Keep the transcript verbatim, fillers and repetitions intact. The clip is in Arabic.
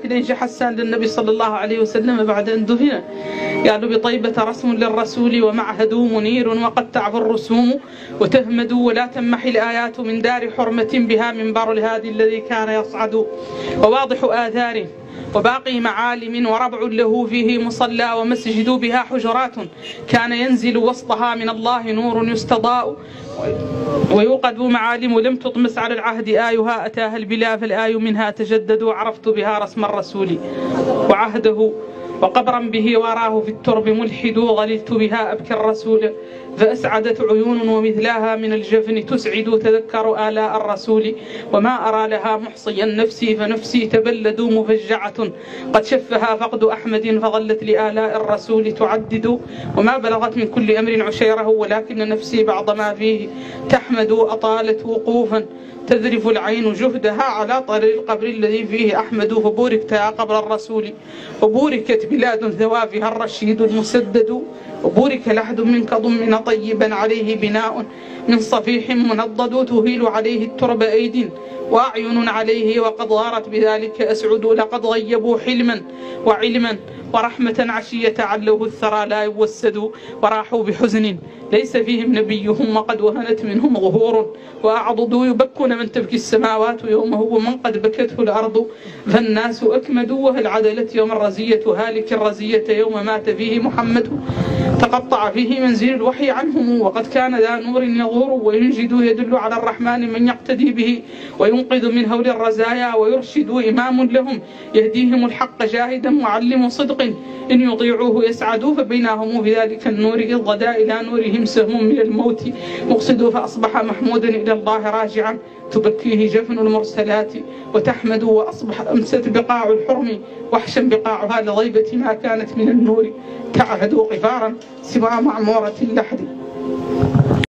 إليه حسان للنبي صلى الله عليه وسلم بعد أن دفن، قالوا بطيبة رسم للرسول ومعهد منير وقد تعفو الرسوم وتهمد ولا تمح الآيات من دار حرمة بها منبر الهادي الذي كان يصعد، وواضح آثار وباقي معالم وربع له فيه مصلى ومسجد بها حجرات كان ينزل وسطها من الله نور يستضاء ويوقد معالم لم تطمس على العهد آيها أتاها البلا فالآي منها تجدد وعرفت بها رسم الرسول وعهده وقبرا به وراه في الترب ملحد ظللت بها أبكي الرسول فأسعدت عيون ومثلها من الجفن تسعد تذكر آلاء الرسول وما أرى لها محصيا نفسي فنفسي تبلد مفجعة قد شفها فقد أحمد فظلت لآلاء الرسول تعدد وما بلغت من كل أمر عشيره ولكن نفسي بعض ما فيه تحمد أطالت وقوفا تذرف العين جهدها على طريق القبر الذي فيه أحمد فبوركت يا قبر الرسول وبوركت بلاد ثوافها الرشيد المسدد وبورك لحد منك ضمن طيبا عليه بناء من صفيح منضد تهيل عليه الترب أيد وأعين عليه وقد غارت بذلك أسعد لقد غيبوا حلما وعلما ورحمة عشية علوه الثرى لا يوسدوا وراحوا بحزن ليس فيهم نبيهم وقد وهنت منهم ظهور وأعضدوا يبكون من تبكي السماوات يومه ومن قد بكته الأرض فالناس أكمدوا وهل عدلت يوم الرزية هالك الرزية يوم مات فيه محمد تقطع فيه منزل الوحي عنهم وقد كان ذا نور يغور وينجد يدل على الرحمن من يقتدي به وينقذ من هول الرزايا ويرشد إمام لهم يهديهم الحق جاهدا معلم صدق إن يطيعوه يسعدوا فبينهم بذلك النور إذ غدا إلى نورهم سهم من الموت مقصد فأصبح محمودا إلى الله راجعا تبكيه جفن المرسلات وتحمد وأصبح أمست بقاع الحرم وحشا بقاعها لضيبة ما كانت من النور تعهد قفارا سوى معمورة اللحد